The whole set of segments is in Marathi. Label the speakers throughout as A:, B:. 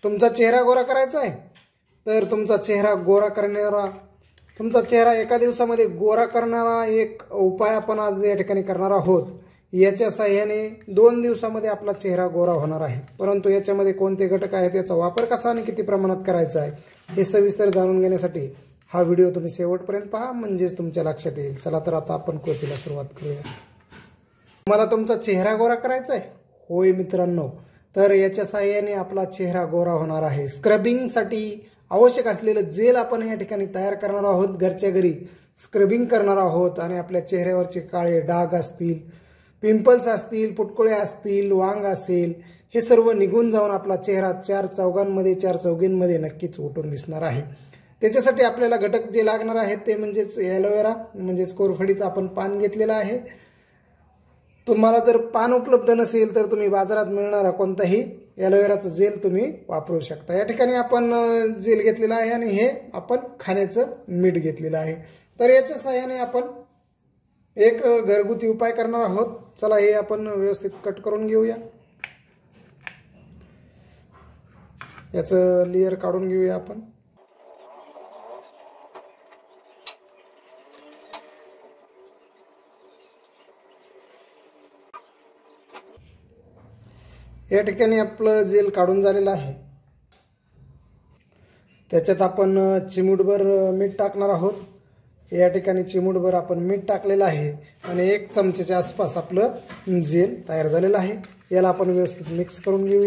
A: तुमचा चेहरा गोरा करायचा आहे तर तुमचा चेहरा एका दिवसामध्ये गोरा करणारा एक उपाय आपण आज या ठिकाणी करणार आहोत। याच्या सहाय्याने 2 दिवसामध्ये आपला चेहरा गोरा होणार आहे। परंतु याच्यामध्ये कोणते घटक आहेत, याचा वापर कसा आणि किती प्रमाणात करायचा आहे हे सविस्तर जाणून घेण्यासाठी हा व्हिडिओ तुम्ही शेवटपर्यंत पहा, म्हणजेच तुमच्या लक्षात येईल। चला तर आता आपण कृतीला सुरुवात करूया। तुम्हाला तुमचा चेहरा गोरा करायचा आहे? होय मित्रांनो, तर याच्या सहाय्याने आपला चेहरा गोरा होणार आहे। स्क्रबिंगसाठी आवश्यक असलेलं जेल आपण या ठिकाणी तयार करणार आहोत। घरच्या घरी स्क्रबिंग करणार आहोत आणि आपल्या चेहऱ्यावरचे काळे डाग असतील, पिंपल्स असतील, पुटकुळे असतील, वांग असेल, हे सर्व निघून जाऊन आपला चेहरा चार चौघींमध्ये नक्कीच उठून दिसणार आहे। त्याच्यासाठी आपल्याला घटक जे लागणार आहेत ते म्हणजेच एलोवेरा म्हणजेच कोरफडीचं आपण पान घेतलेलं आहे। तुम्हाला जर पान उपलब्ध नसेल तर तुम्ही बाजारात मिळणारा कोणताही एलोवेराचं जेल तुम्ही वापरू शकता। या ठिकाणी आपण जेल घेतलेला आहे आणि हे आपण खाण्याचं मीठ घेतलेलं आहे। तर याच्या सहाय्याने आपण एक घरगुती उपाय करणार आहोत। चला हे आपण व्यवस्थित कट करून घेऊया। याचं लेयर काढून घेऊया आपण। या ठिकाणी आपलं जेल काढून झालेलं आहे। त्याच्यात आपण चिमूटभर मीठ टाकणार आहोत। या ठिकाणी चिमूटभर आपण मीठ टाकलेलं आहे आणि 1 चमच्याच्या आसपास आपलं जेल तयार झालेलं आहे। याला आपण व्यवस्थित मिक्स करून घेऊया।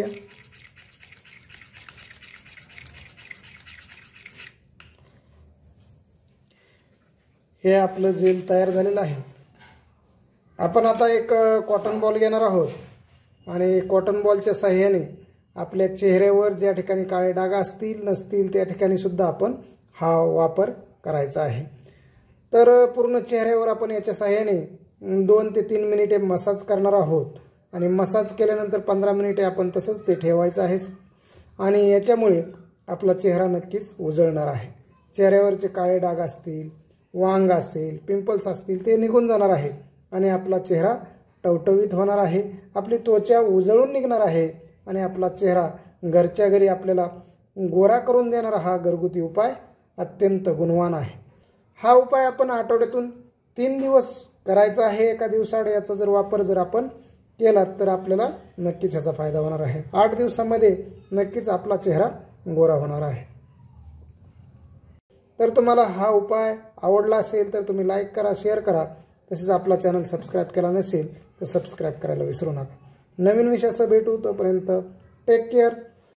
A: हे आपलं जेल तयार झालेलं आहे। आपण आता एक कॉटन बॉल घेणार आहोत आणि कॉटन बॉलच्या सहाय्याने आपल्या चेहऱ्यावर ज्या ठिकाणी काळे डाग असतील नसतील त्या ठिकाणी सुद्धा आपण हा वापर करायचा आहे। तर पूर्ण चेहऱ्यावर आपण याच्या सहाय्याने 2 ते 3 मिनिटे मसाज करणार आहोत आणि मसाज केल्यानंतर 15 मिनिटे आपण तसंच ते ठेवायचं आहे आणि याच्यामुळे आपला चेहरा नक्कीच उजळणार आहे। चेहऱ्यावरचे काळे डाग असतील, वांग असेल, पिंपल्स असतील ते निघून जाणार आहे आणि आपला चेहरा टवटवीत होणार आहे। आपली त्वचा उजळून निघणार आहे आणि आपला चेहरा घरच्या घरी आपल्याला गोरा करून देणारा हा घरगुती उपाय अत्यंत गुणवान आहे। हा उपाय आपण आठवड्यातून 3 दिवस करायचा आहे। एका दिवसाआड याचा जर वापर आपण केला तर आपल्याला नक्कीच याचा फायदा होणार आहे। 8 दिवसामध्ये नक्कीच आपला चेहरा गोरा होणार आहे। तर तुम्हाला हा उपाय आवडला असेल तर तुम्ही लाईक करा, शेअर करा। तसेच आपला चॅनल सबस्क्राईब केला नसेल तर सबस्क्राईब करायला विसरू नका। नवीन विषयासह भेटू, तोपर्यंत टेक केअर।